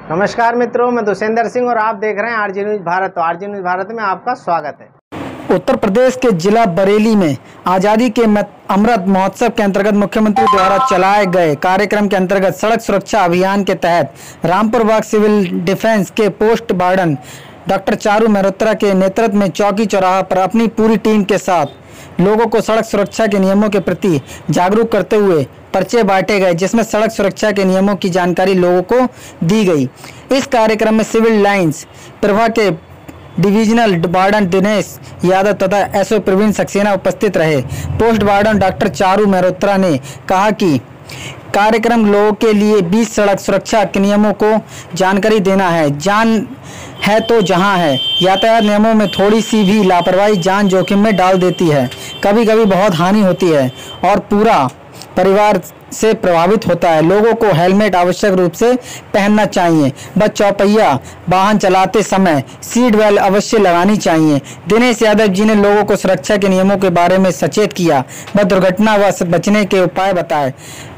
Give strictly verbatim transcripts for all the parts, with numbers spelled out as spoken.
नमस्कार मित्रों, मैं दुष्येंद्र सिंह और आप देख रहे हैं आरजी न्यूज भारत। तो आरजी न्यूज भारत में आपका स्वागत है। उत्तर प्रदेश के जिला बरेली में आज़ादी के अमृत महोत्सव के अंतर्गत मुख्यमंत्री द्वारा चलाए गए कार्यक्रम के अंतर्गत सड़क सुरक्षा अभियान के तहत रामपुर बाग सिविल डिफेंस के post warden doctor Charu Mehrotra के नेतृत्व में चौकी चौराहा पर अपनी पूरी टीम के साथ लोगों को सड़क सुरक्षा के नियमों के प्रति जागरूक करते हुए पर्चे बांटे गए, जिसमें सड़क सुरक्षा के नियमों की जानकारी लोगों को दी गई। इस कार्यक्रम में सिविल लाइंस प्रभा के डिविजनल वार्डन दिनेश यादव तथा एसओ प्रवीण सक्सेना उपस्थित रहे। Post warden doctor Charu Mehrotra ने कहा कि कार्यक्रम लोगों के लिए बीस सड़क सुरक्षा के नियमों को जानकारी देना है। जान है तो जहां है। यातायात नियमों में थोड़ी सी भी लापरवाही जान जोखिम में डाल देती है। कभी कभी बहुत हानि होती है और पूरा परिवार से प्रभावित होता है। लोगों को हेलमेट आवश्यक रूप से पहनना चाहिए। बस चौपहिया वाहन चलाते समय सीट बेल्ट अवश्य लगानी चाहिए। दिनेश यादव जी ने लोगों को सुरक्षा के नियमों के बारे में सचेत किया व दुर्घटना व बचने के उपाय बताए।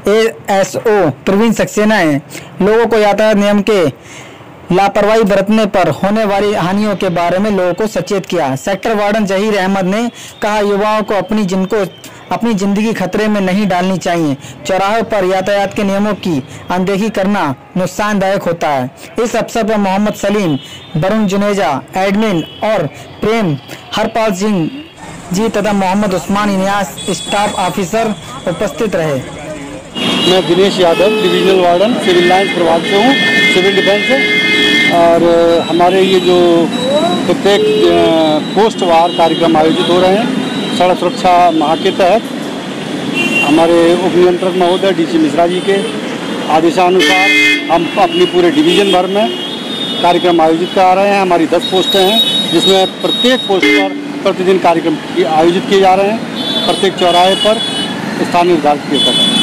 एएसओ प्रवीण सक्सेना ने लोगों को यातायात नियम के लापरवाही बरतने पर होने वाली हानियों के बारे में लोगों को सचेत किया। सेक्टर वार्डन जहीर अहमद ने कहा, युवाओं को अपनी जिनको अपनी जिंदगी खतरे में नहीं डालनी चाहिए। चौराहे पर यातायात के नियमों की अनदेखी करना नुकसानदायक होता है। इस अवसर पर मोहम्मद सलीम, वरुण जुनेजा, एडमिन और प्रेम हरपाल सिंह जी तथा मोहम्मद उस्मान इनियास स्टाफ ऑफिसर उपस्थित रहे। मैं Dinesh Yadav, divisional warden civil lines प्रभाग से हूँ, सिविल डिफेंस से। और हमारे ये जो प्रत्येक पोस्ट वार कार्यक्रम आयोजित हो रहे हैं सड़क सुरक्षा माह के तहत, हमारे उप नियंत्रक महोदय डीसी मिश्रा जी के आदेशानुसार हम अपनी पूरे डिवीज़न भर में कार्यक्रम आयोजित करा रहे हैं। हमारी दस पोस्टें हैं, जिसमें प्रत्येक पोस्ट पर प्रतिदिन कार्यक्रम आयोजित किए जा रहे हैं। प्रत्येक चौराहे पर स्थान निर्धारित किए जा रहे हैं।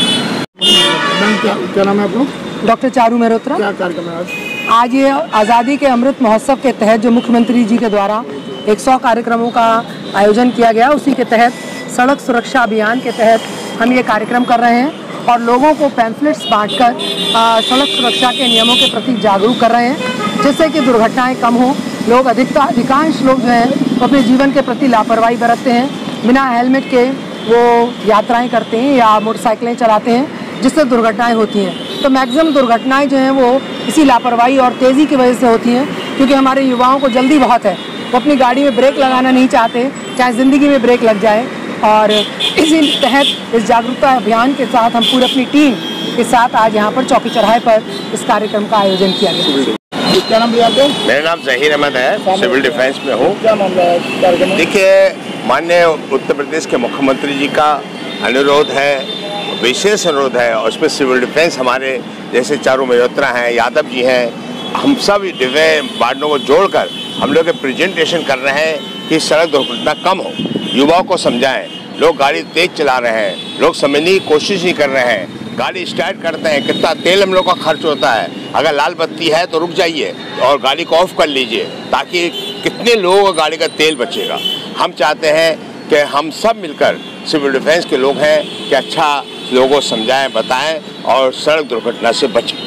क्या, क्या नाम है आप लोग? डॉक्टर चारू मेहरोत्रा। क्या कार्यक्रम है आज? आज ये आज़ादी के अमृत महोत्सव के तहत जो मुख्यमंत्री जी के द्वारा सौ कार्यक्रमों का आयोजन किया गया, उसी के तहत सड़क सुरक्षा अभियान के तहत हम ये कार्यक्रम कर रहे हैं और लोगों को पैम्फलेट्स बांटकर सड़क सुरक्षा के नियमों के प्रति जागरूक कर रहे हैं, जिससे कि दुर्घटनाएं कम हों। लोग अधिकता अधिकांश लोग जो हैं वो अपने जीवन के प्रति लापरवाही बरतते हैं, बिना हेलमेट के वो यात्राएँ करते हैं या मोटरसाइकिलें चलाते हैं, जिससे दुर्घटनाएँ होती हैं। तो मैक्सिमम दुर्घटनाएं जो हैं वो इसी लापरवाही और तेज़ी की वजह से होती हैं, क्योंकि हमारे युवाओं को जल्दी बहुत है, वो अपनी गाड़ी में ब्रेक लगाना नहीं चाहते, चाहे ज़िंदगी में ब्रेक लग जाए। और इसी तहत इस जागरूकता अभियान के साथ हम पूरी अपनी टीम के साथ आज यहाँ पर चौकी चौराहे पर इस कार्यक्रम का आयोजन किया गया। क्या नाम भैया आपका? मेरा नाम जहीर अहमद है, सिविल डिफेंस में हूँ। क्या मामला है कार्यक्रम? देखिए, माननीय उत्तर प्रदेश के मुख्यमंत्री जी का अनुरोध है, विशेष अनुरोध है, और उसमें सिविल डिफेंस हमारे जैसे चारू मेहरोत्रा हैं, यादव जी हैं, हम सब डिफेंस वार्डों को जोड़कर हम लोग प्रेजेंटेशन कर रहे हैं कि सड़क दुर्घटना कम हो। युवाओं को समझाएं। लोग गाड़ी तेज चला रहे हैं, लोग समझने की कोशिश नहीं कर रहे हैं। गाड़ी स्टार्ट करते हैं, कितना तेल हम लोग का खर्च होता है। अगर लाल बत्ती है तो रुक जाइए और गाड़ी को ऑफ कर लीजिए, ताकि कितने लोगों का गाड़ी का तेल बचेगा। हम चाहते हैं कि हम सब मिलकर, सिविल डिफेंस के लोग हैं, कि अच्छा लोगों को समझाएं, बताएं और सड़क दुर्घटना से बचें।